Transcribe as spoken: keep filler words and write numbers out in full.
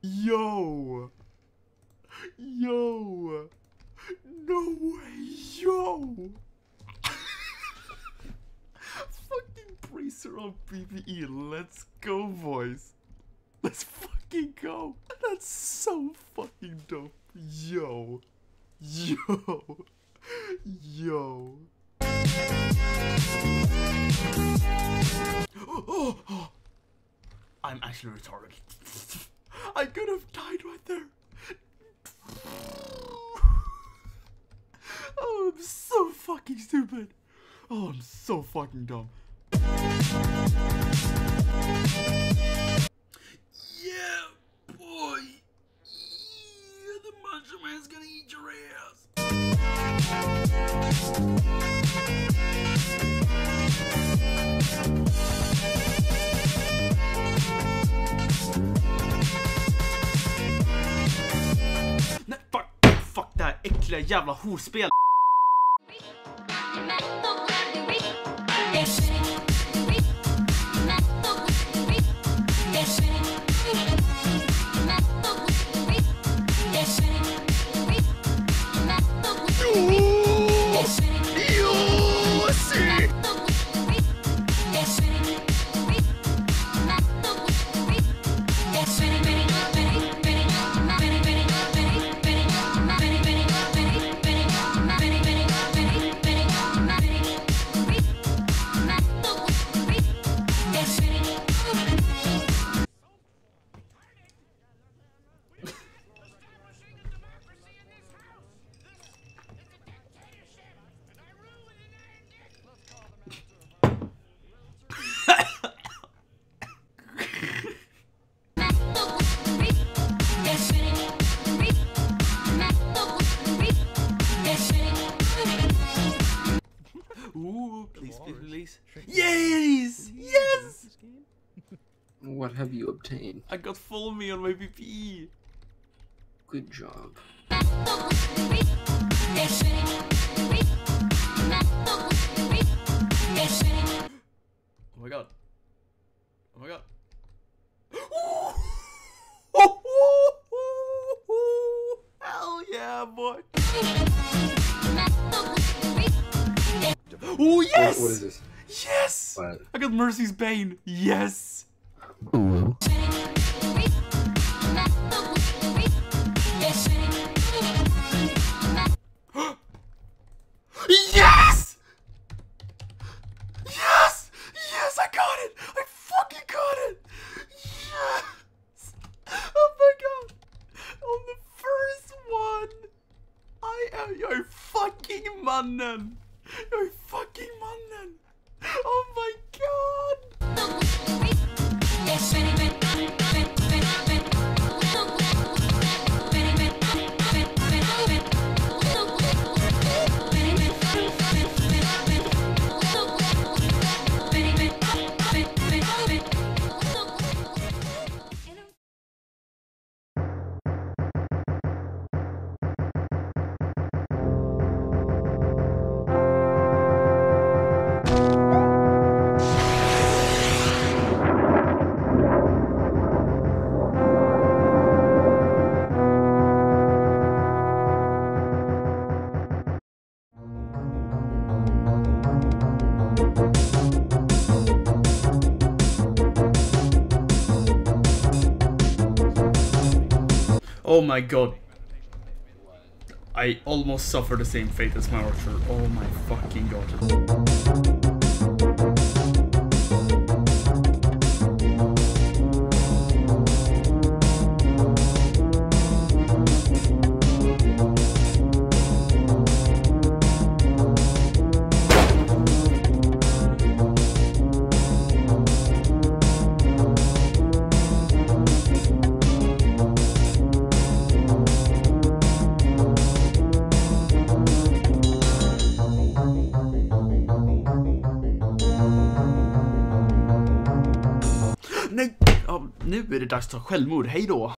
Yo! Yo! No way! Yo! Fucking bracer on P P E. Let's go, boys. Let's fucking go. That's so fucking dope. Yo. Yo. Yo. Oh, oh. I'm actually retarded. I could have died right there. Oh, I'm so fucking stupid. Oh, I'm so fucking dumb. Yeah, boy. Yeah, the Macho Man's gonna eat your ass. Nej, fuck, fuck det här äckliga jävla horspel. Ooh, please, please, please. Yes! Yes! What have you obtained? I got follow me on my P P E. Good job. Oh my god. Oh my god. Hell yeah, boy. Oh yes! What, what is this? Yes! What? I got Mercy's Bane. Yes! Ooh. Yes! Yes! Yes, I got it! I fucking got it! Yes! Oh my god! On the first one! I am your fucking mannen! Your fucking mannen! Oh my god! Oh my god. I almost suffered the same fate as my archer. Oh my fucking god. Nej, ja, nu är det dags att ta självmord. Hej då.